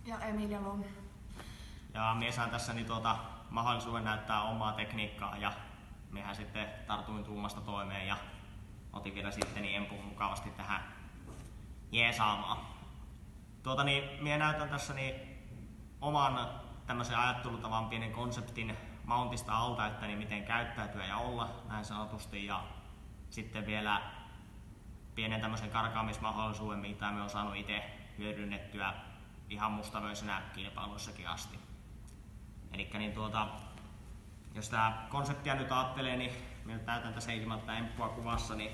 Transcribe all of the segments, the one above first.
Ja Emilia Lom. Ja mies saan tässä niin mahdollisuuden näyttää omaa tekniikkaa ja miehän sitten tartuin tuumasta toimeen ja otin vielä sitten niin empun mukavasti tähän jeesaamaan. Mie näytän tässä niin oman tämmöisen ajattelutavan pienen konseptin mountista alta, että niin miten käyttäytyä ja olla näin sanotusti, ja sitten vielä pienen tämmöisen karkaamismahdollisuuden, mitä me on saanut itse hyödynnettyä ihan mustavöisenä kilpailuissakin asti. Elikkä niin jos tää konseptia nyt ajattelee, niin minä nyt näytän tässä ilman tätä emppua kuvassa, niin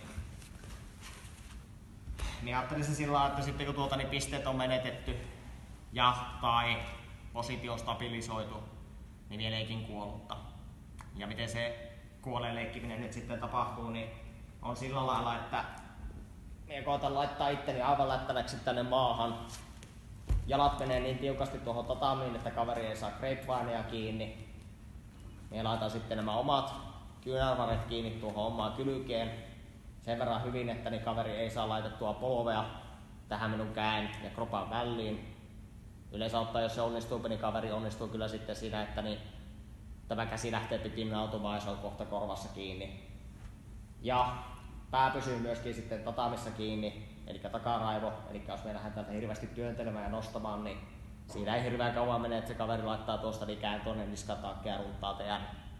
ajattelisin sillä lailla, että sitten kun niin pisteet on menetetty ja tai positio on stabilisoitu, niin vielä eikin kuollutta. Ja miten se kuoleen leikkiminen nyt sitten tapahtuu, niin on sillä lailla, että minä koitan laittaa itteni aivan lättäväksi tänne maahan. Jalat menee niin tiukasti tuohon tatamiin, että kaveri ei saa grapevinea kiinni. Minä laitan sitten nämä omat kyynärvarret kiinni tuohon omaan kylkeen sen verran hyvin, että niin kaveri ei saa laitettua polvea tähän minun käen ja kropan väliin. Yleensä ottaa, jos se onnistuu, niin kaveri onnistuu kyllä sitten siinä, että niin tämä käsi lähtee pikinnautumaan ja se on kohta korvassa kiinni. Ja pää pysyy myöskin sitten tatamissa kiinni, eli takaraivo. Eli jos me lähdetään täältä hirveästi työntelemään ja nostamaan, niin siinä ei hirveän kauan mene, että se kaveri laittaa tuosta ikään tuonne niskataakkeja ja ruuttaa teidän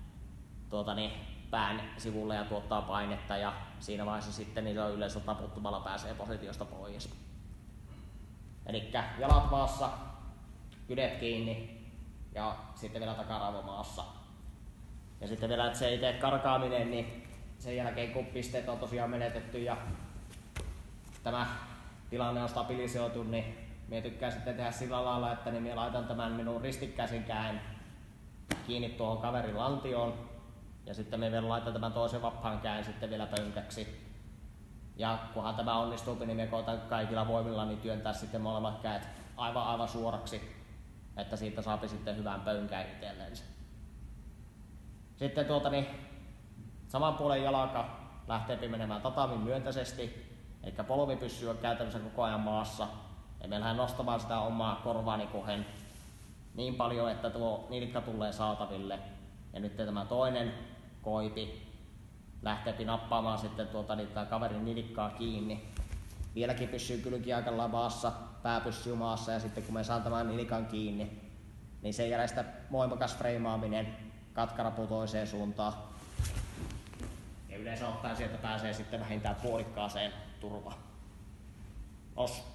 pään sivulle ja tuottaa painetta, ja siinä vaiheessa sitten niillä yleensä taputtumalla pääsee positiosta pois. Eli jalat maassa, kydet kiinni ja sitten vielä takaraivo maassa. Ja sitten vielä, että se itse karkaaminen, niin sen jälkeen kun pisteet on tosiaan menetetty ja tämä tilanne on stabilisoitu, niin minä tykkään sitten tehdä sillä lailla, että niin minä laitan tämän minun ristikkäisen käen kiinni tuohon kaverin lantioon. Ja sitten me vielä laitan tämän toisen vapaan käen sitten vielä pönkäksi. Ja kunhan tämä onnistuu, niin me koitan kaikilla voimilla niin työntää sitten molemmat käet aivan suoraksi, että siitä saapi sitten hyvän pönkän itsellensä. Sitten saman puolen jalka lähtee menemään tatamin myöntäisesti, eli polvi pysyy käytännössä koko ajan maassa. Ja me lähdemme nostamaan sitä omaa korvaani kohden niin paljon, että tuo nilkka tulee saataville. Ja nyt tämä toinen koipi lähtee nappaamaan sitten kaverin nilkkaa kiinni. Vieläkin pysyy kylkiaikalla maassa, pää pysyy maassa, ja sitten kun me saan tämän nilkan kiinni, niin sen jäljestä voimakas freimaaminen, katkarapu toiseen suuntaan. Ja yleensä ottaen sieltä pääsee sitten vähintään puolikkaaseen turvaan. Os.